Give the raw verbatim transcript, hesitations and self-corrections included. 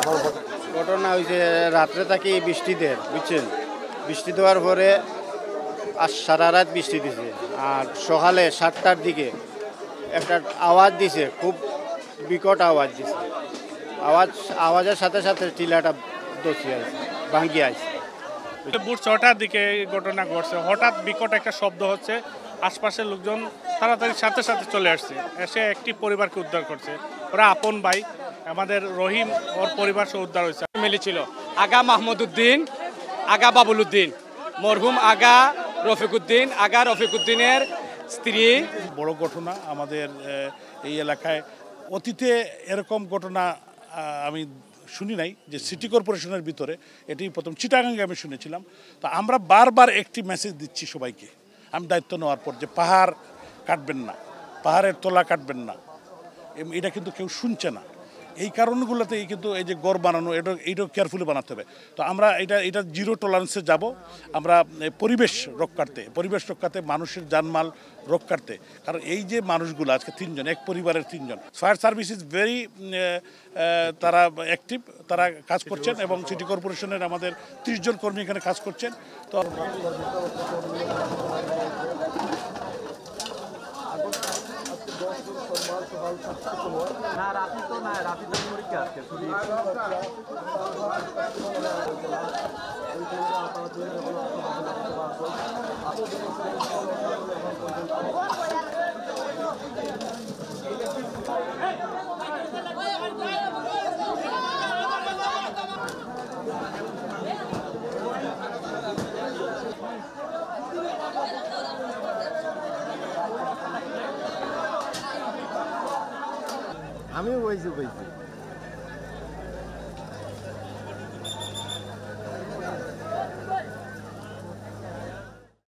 ঘটনা হয়েছে রাত্রে থাকি বৃষ্টিতে, বুঝছেন, বৃষ্টি দেওয়ার পরে আর সারা রাত বৃষ্টি দিছে। আর সকালে সাতটার দিকে একটা আওয়াজ দিছে, খুব বিকট আওয়াজ দিছে। আওয়াজ আওয়াজের সাথে সাথে টিলাটা দোষী আছে, ভাঙ্গি আছে। ভোর ছটার দিকে এই ঘটনা ঘটছে। হঠাৎ বিকট একটা শব্দ হচ্ছে, আশপাশের লোকজন তাড়াতাড়ি সাথে সাথে চলে আসছে, এসে একটি পরিবারকে উদ্ধার করছে। ওরা আপন ভাই, আমাদের রহিম ওর পরিবার সহ উদ্ধার হয়েছে। মিলেছিল আগা মাহমুদ উদ্দিন, আগা বাবুল উদ্দিন, মরহুম আগা রফিক উদ্দিন, আগা রফিক উদ্দিনের স্ত্রী। বড় ঘটনা আমাদের এই এলাকায় অতীতে এরকম ঘটনা আমি শুনি নাই, যে সিটি কর্পোরেশনের ভিতরে এটি প্রথম। চিটাগাঙ্গে আমি শুনেছিলাম। তো আমরা বারবার একটি মেসেজ দিচ্ছি সবাইকে, আমি দায়িত্ব নেওয়ার পর, যে পাহাড় কাটবেন না, পাহাড়ের তলা কাটবেন না। এটা কিন্তু কেউ শুনছে না। এই কারণগুলোতেই কিন্তু এই যে গড় বানানো, এটা এইটাও কেয়ারফুলি বানাতে হবে। তো আমরা এটা এটা জিরো টলারেন্সে যাব। আমরা পরিবেশ রক্ষার্থে পরিবেশ রক্ষার্থে মানুষের জানমাল রক্ষার্থে, কারণ এই যে মানুষগুলো আজকে তিনজন, এক পরিবারের তিনজন। ফায়ার সার্ভিস ইজ ভেরি, তারা অ্যাক্টিভ, তারা কাজ করছেন, এবং সিটি কর্পোরেশনের আমাদের ত্রিশ জন কর্মী এখানে কাজ করছেন। তো না রাতে তো না রাতে তো পরীক্ষা আজকে শুধু আমিও বইছি বইছি